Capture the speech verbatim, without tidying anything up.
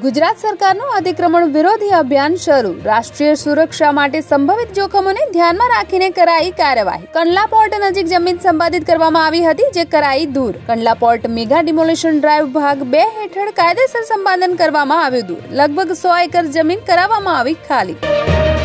ગુજરાત સરકારનું અતિક્રમણ વિરોધી અભિયાન શરૂ। રાષ્ટ્રીય સુરક્ષા માટે સંભવિત જોખમોને ધ્યાનમાં રાખીને કરાઈ કાર્યવાહી। કંડલા પોર્ટ નજીક જમીન સંપાદિત કરવામાં આવી હતી, જે કરાઈ દૂર। Kandla port mega demolition drive ભાગ બે હેઠળ કાયદેસર સંપાદન કરવામાં આવ્યું દૂર। લગભગ સો એકર જમીન કરાવવામાં આવી ખાલી।